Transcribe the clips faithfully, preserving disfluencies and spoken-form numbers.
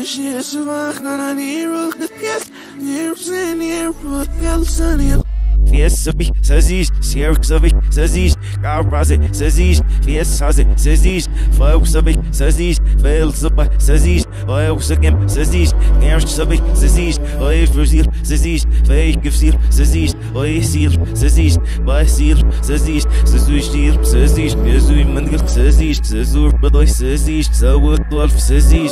Yes, I'm not near. Yes, near, near, near, Fies sabi, sazis, sierk sabi, sazis, carpaze, sazis, fies saze, sazis, faux sabi, sazis, fail sabi, sazis, oil sakim, sazis, nerst sabi, sazis, oil verzir, sazis, fake gifsir, sazis, oil sir, sazis, by sir, sazis, sazushir, sazis, yazui mangel, sazis, sazur, badoy, sazis, sawat twelve, sazis.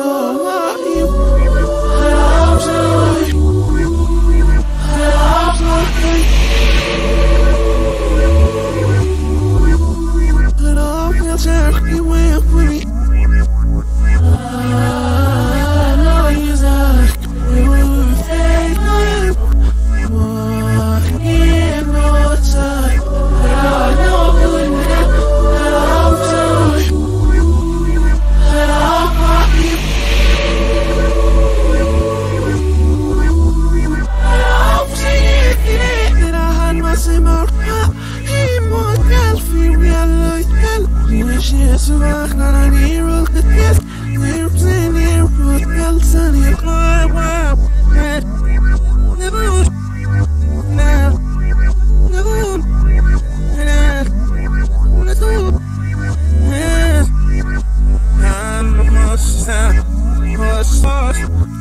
Yes, I'm not near. Yes, near, near, near, sunny. Wow, never, now, no, I'm a must, must,